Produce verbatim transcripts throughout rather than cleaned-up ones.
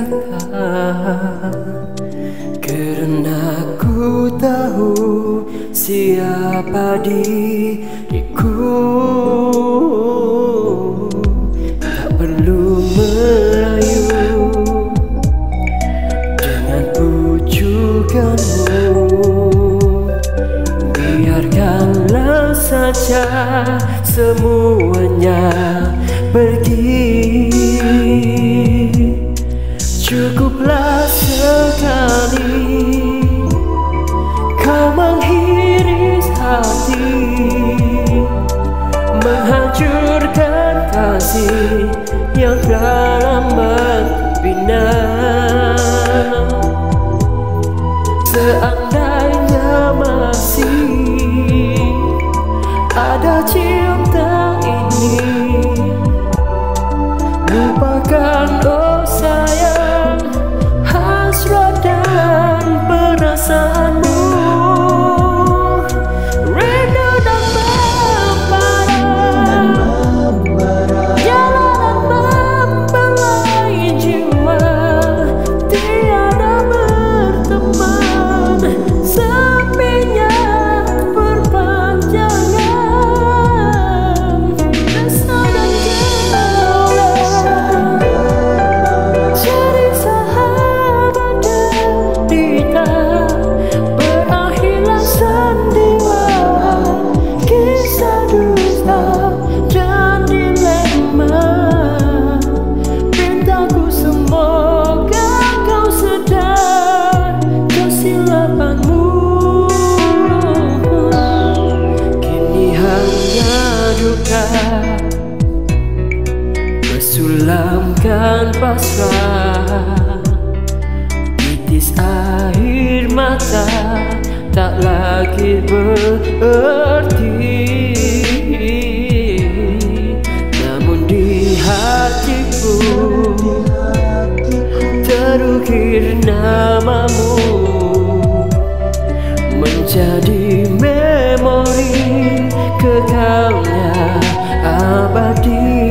tinggalkan, karena ku tahu siapa diriku. Tak perlu merayu dengan pujukanmu, biarkanlah saja semuanya pergi. Cukuplah sekali kau menghiris hati, menghancurkan kasih yang telah lama bina. Seandainya masih ada cinta ini, lupakan oh sayang hasrat dan perasaanmu. Rindu dan membara, jalanan membelai jiwa, tiada berteman, sepinya berpanjangan. Rasa dan gejolak, cari sahabat derita, berakhirlah sandiwara, kisah dusta dan dilema. Pintaku semoga kau sedar kesilapanmu. Kini hanya duka bersulamkan pasrah, titis air mata tak lagi berarti. Namun di hatiku terukir namamu, menjadi memori kekalnya abadi.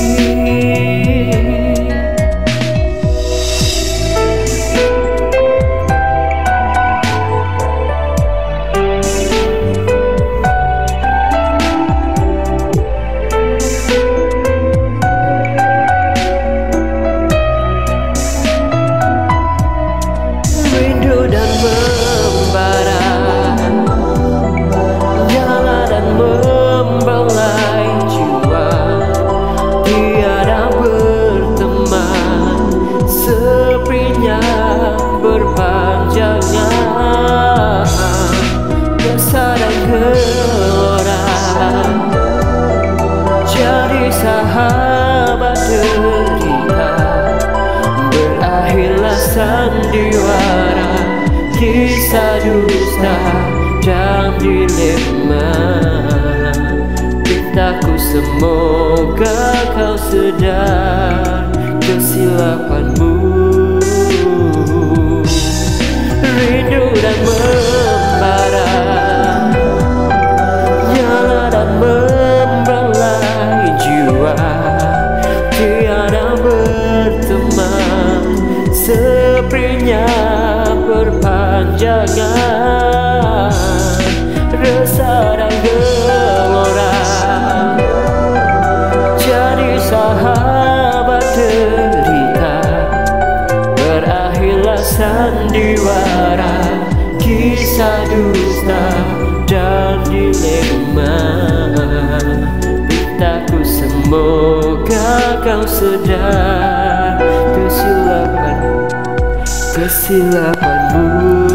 Rindu dan membara, nyala dan membelai jiwa, tiada berteman, sepinya berpanjangan. Resah dan gelora, jadi sahabat derita, berakhirlah sandiwara, kisah dusta dan dilema. Pintaku semoga kau sedar kesilapanmu. Rindu dan membara, nyala dan membelai jiwa, tiada berteman, sepinya berpanjangan. Resah dan gelora, jadi sahabat derita, berakhirlah sandiwara, kisah dusta dan dilema. Pintaku semoga kau sedar kesilapan kesilapanmu.